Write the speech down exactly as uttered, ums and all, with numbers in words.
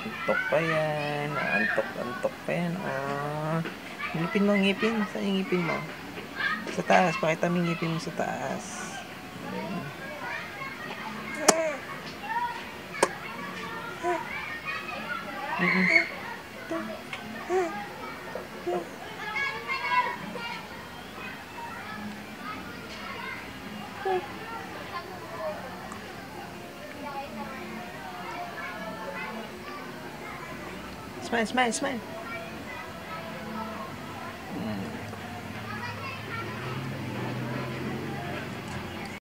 Antok pa yan. Antok-antok pa yan. Ah. Ngipin mo, ngipin. Saan yung ngipin mo? Sa taas. Pakita mo yung ngipin mo sa taas. Mm-mm. Smile, smile, smile.